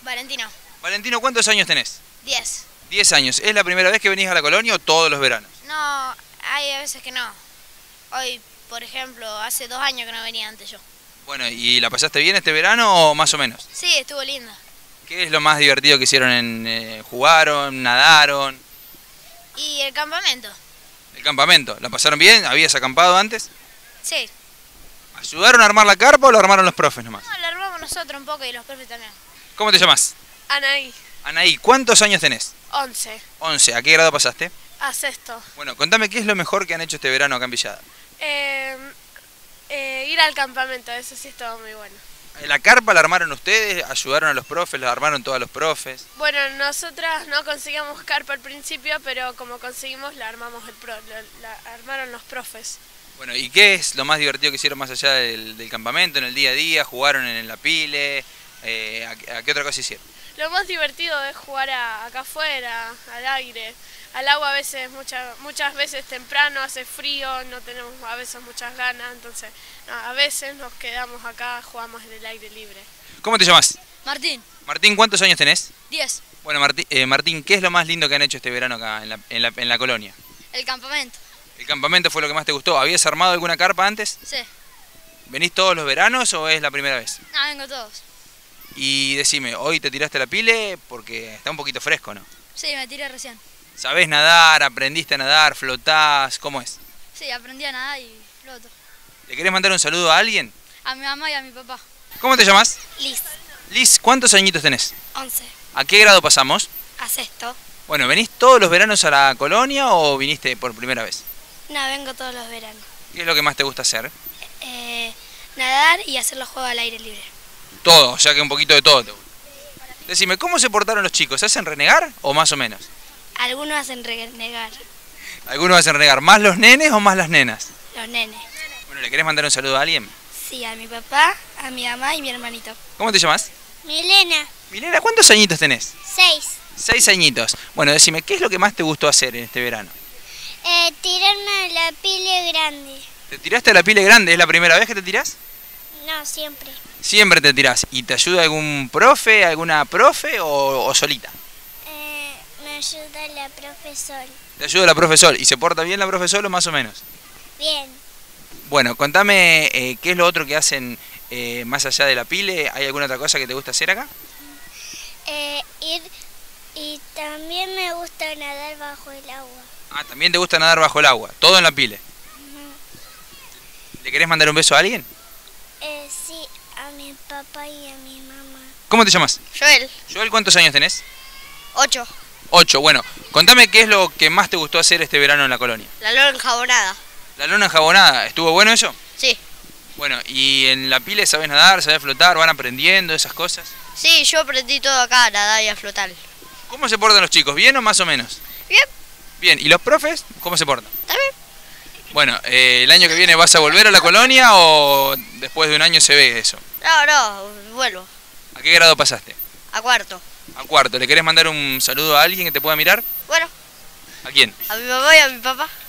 Valentino. Valentino, ¿cuántos años tenés? 10. 10 años. ¿Es la primera vez que venís a la colonia o todos los veranos? No, hay a veces que no. Hoy, por ejemplo, hace 2 años que no venía antes yo. Bueno, ¿y la pasaste bien este verano o más o menos? Sí, estuvo linda. ¿Qué es lo más divertido que hicieron? ¿Jugaron? ¿Nadaron? ¿Y el campamento? ¿El campamento? ¿La pasaron bien? ¿Habías acampado antes? Sí. ¿Ayudaron a armar la carpa o lo armaron los profes nomás? No, lo armamos nosotros un poco y los profes también. ¿Cómo te llamas? Anaí, Anaí, ¿cuántos años tenés? 11, 11. ¿A qué grado pasaste? a sexto. Bueno, contame qué es lo mejor que han hecho este verano acá en Villada. Ir al campamento, eso sí estuvo muy bueno. ¿La carpa la armaron ustedes? ¿Ayudaron a los profes? ¿La armaron todos los profes? Bueno, nosotras no conseguíamos carpa al principio, pero como conseguimos la armamos la armaron los profes. Bueno, ¿y qué es lo más divertido que hicieron más allá del campamento, en el día a día? ¿Jugaron en la pile? ¿A qué otra cosa hicieron? Lo más divertido es jugar acá afuera, al aire, al agua a veces, muchas veces temprano, hace frío, no tenemos a veces muchas ganas, entonces a veces nos quedamos acá, jugamos en el aire libre. ¿Cómo te llamas? Martín. Martín, ¿cuántos años tenés? 10. Bueno, Martín, ¿qué es lo más lindo que han hecho este verano acá en la colonia? El campamento. ¿El campamento fue lo que más te gustó? ¿Habías armado alguna carpa antes? Sí. ¿Venís todos los veranos o es la primera vez? Ah, vengo todos. Y decime, ¿hoy te tiraste a la pile? Porque está un poquito fresco, ¿no? Sí, me tiré recién. ¿Sabés nadar? ¿Aprendiste a nadar? ¿Flotás? ¿Cómo es? Sí, aprendí a nadar y floto. ¿Le querés mandar un saludo a alguien? A mi mamá y a mi papá. ¿Cómo te llamas? Liz. Liz, ¿cuántos añitos tenés? 11. ¿A qué grado pasamos? A sexto. Bueno, ¿venís todos los veranos a la colonia o viniste por primera vez? No, vengo todos los veranos. ¿Qué es lo que más te gusta hacer? Nadar y hacer los juegos al aire libre. Todo, o sea que un poquito de todo te gusta. Decime, ¿cómo se portaron los chicos? ¿Se hacen renegar o más o menos? Algunos hacen renegar. ¿Algunos hacen renegar? ¿Más los nenes o más las nenas? Los nenes. Bueno, ¿le querés mandar un saludo a alguien? Sí, a mi papá, a mi mamá y mi hermanito. ¿Cómo te llamas? Milena. Milena, ¿cuántos añitos tenés? 6. 6 añitos. Bueno, decime, ¿qué es lo que más te gustó hacer en este verano? Tirarme a la pile grande. ¿Te tiraste a la pile grande? ¿Es la primera vez que te tirás? No, siempre. Siempre te tirás. ¿Y te ayuda algún profe, alguna profe o solita? Me ayuda la profesora. Te ayuda la profesora. ¿Y se porta bien la profesora o más o menos? Bien. Bueno, contame qué es lo otro que hacen más allá de la pile. ¿Hay alguna otra cosa que te gusta hacer acá? Ir y también me gusta nadar bajo el agua. Ah, también te gusta nadar bajo el agua. Todo en la pile. ¿Le querés mandar un beso a alguien? Sí, a mi papá y a mi mamá. ¿Cómo te llamas? Joel. Joel, ¿cuántos años tenés? 8. 8. Bueno, contame qué es lo que más te gustó hacer este verano en la colonia. La lona enjabonada. La lona enjabonada. ¿Estuvo bueno eso? Sí. Bueno, ¿y en la pile sabés nadar, sabés flotar, van aprendiendo esas cosas? Sí, yo aprendí todo acá, a nadar y a flotar. ¿Cómo se portan los chicos? ¿Bien o más o menos? Bien. Bien. ¿Y los profes? ¿Cómo se portan? ¿También? Bueno, ¿el año que viene vas a volver a la colonia o después de un año se ve eso? No, vuelvo. ¿A qué grado pasaste? A cuarto. A cuarto. ¿Le querés mandar un saludo a alguien que te pueda mirar? Bueno, ¿A quién? a mi mamá y a mi papá.